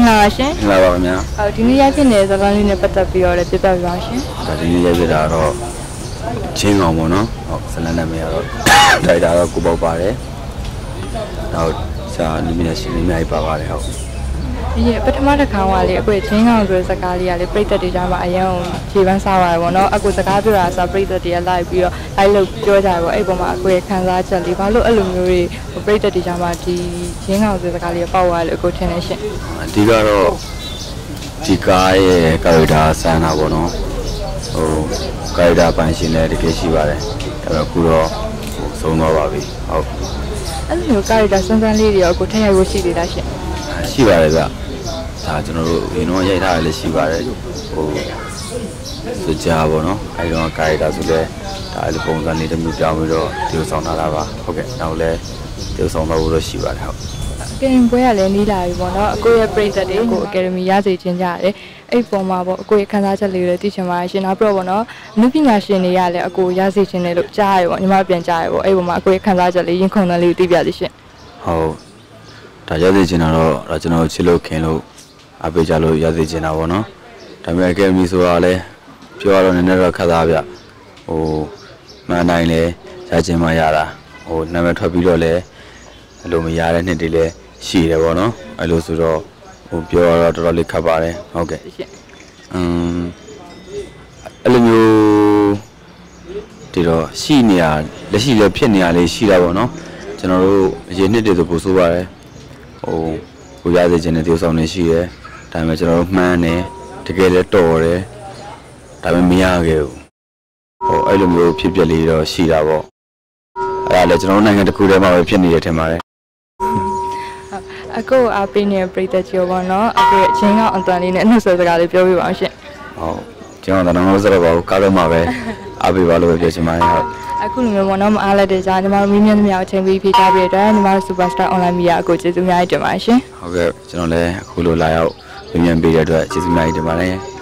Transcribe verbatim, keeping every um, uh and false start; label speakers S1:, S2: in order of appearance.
S1: là xin
S2: là bao nhiêu
S1: ở thì như thế này giờ con đi bắt tập biểu để tiếp tục vào xin
S2: cái thì như vậy là rồi chín ngàn mà nó sẽ là năm mươi rồi đây là của bao bà đấy rồi sao như mình xin mình hay bà bà đấy không
S1: 이제 처음에 가와리 그 진행하고 자가리아리 프레이터디 잡아 아연 지반 사와요 뭐အခုစကားပြောတာဆိုပရိသတ်တွေကလိုက်ပြီးတော့လိုက်လို့ပြောကြတယ်ပေါ့အဲ့ပေါ်မှာကိုယ့်ရဲ့ခံစားချက်လေးဘာလို့အဲ့လိုမျိုးတွေပရိသတ်တွေကြားမှာဒီရင်းကောင်ဆိုစကားလေးပေါက်သွားလို့အခုထင်နေရှင်
S2: အဓိကတော့ဒီကားရဲ့ကာရီတာဆန်းတာပေါ့နော်ဟိုကာရီတာပန်ရှင်လည်းတကယ်ရှိပါတယ်ဒါပေမဲ့အခုတော့ဟိုဆုံးသွားပါပြီဟုတ်
S1: အဲ့လိုမျိုးကာရီတာစမ်းစမ်းလေးတွေရောအခုထည့်ရဖို့ရှိသေးလားရှင်
S2: ရှိပါတယ်ဗျဒါကျွန်တော်တို့ဒီတော့ရိုက်ထားရလည်းရှိပါတယ်ဟိုစကြပါတော့အဲဒီတော့ကာရီတာဆိုလဲဒါအဲ့လိုပုံစံလေးတစ်မျိုးပြောင်းပြီးတော့ဒီလိုဆောင်လာတာပါဟုတ်ကဲ့နောက်လဲဒီလိုဆောင်တော့လို့ရှိပါတယ်ဟုတ်
S1: အကယ်ဒမီပွဲကလည်းနီးလာပြီပေါ့နော်အကိုရဲ့ပြည်သက်တွေကိုအကယ်ဒမီရစေခြင်းကြရတယ်အဲ့ပုံမှာပေါ့အကိုရဲ့ခန်းစားချက်လေးတွေသိချင်ပါရှင်နောက်ပြီးတော့ပေါ့နော်အမှုပညာရှင်တွေကလည်းအကိုရစေခြင်းတယ်လို့ကြားရပေါ့ညီမပြန်ကြားရပေါ့အဲ့ပုံမှာအကိုရဲ့ခန်းစားချက်လေးရင်ခုန်တယ်လေးသိပြသိရှင်
S2: ဟုတ်ဒါရစေခြင်းတော့ဒါကျွန်တော်ချစ်လို့ခင်လို့အပေးကြလို့ရစေခြင်းတာပေါ့နော်ဒါပေမဲ့အကယ်ဒမီဆိုတာလည်းပြောရတော့နည်းနည်းတော့ခက်သားဗျဟိုမှန်တိုင်းလဲရခြင်းမှရတာဟိုနာမည်ထွက်ပြီးတော့လဲအဲ့လိုမရတဲ့နှစ်တွေလဲရှိတယ်ပေါ့နော်အဲ့လိုဆိုတော့ဟိုပြောရတော့တော်တော်လေးခက်ပါတယ်ဟုတ်ကဲ့อืมအဲ့လိုမျိုးဒီတော့ရှိနေရလက်ရှိလည်းဖြစ်နေရလေးရှိတာပေါ့နော်ကျွန်တော်တို့အရင်နှစ်တွေဆိုပို့ဆိုးပါတယ်ဟိုကိုရစေခြင်းနဲ့တည်ဆောင်နေရှိတယ်ဒါပေမဲ့ကျွန်တော်တို့မှန်းတယ်တကယ်လည်းတော်တယ်ဒါပေမဲ့မရခဲ့ဘူးဟိုအဲ့လိုမျိုးဖြစ်ပျက်လေးတော့ရှိတာပေါ့အဲ့ဒါလည်းကျွန်တော်တို့နိုင်ငံတစ်ခုတည်းမှာပဲဖြစ်နေရထင်ပါတယ်
S1: အခုအပေးနေပြည်သက်ကျော်ပေါ့နော်အခုအချင်းကအန်တန်လေးနဲ့အနှုတ်ဆက်စကားလေးပြောပြပါအောင်ရှင်
S2: ဟုတ်ကျွန်တော်တော့တော့ဆိုတော့ဘာကိုကားတော့မှာပဲအပေးပါလို့ပြောချင်ပါတယ်ဟုတ်
S1: အခုလိုမျိုးပေါ့နော်မအားလက်တဲ့ကြားညီမတို့မင်းမြတ်များအချိန်ပေးဖိထားပြတဲ့အတွက်ညီမတို့ Superstar Online Media အကိုကျေးဇူးများတင်ပါတယ်ရှင်
S2: ဟုတ်ကဲ့ကျွန်တော်လည်းအခုလိုလာရောက်ပြင်ပြန်ပေးတဲ့အတွက်ကျေးဇူးများတင်ပါတယ်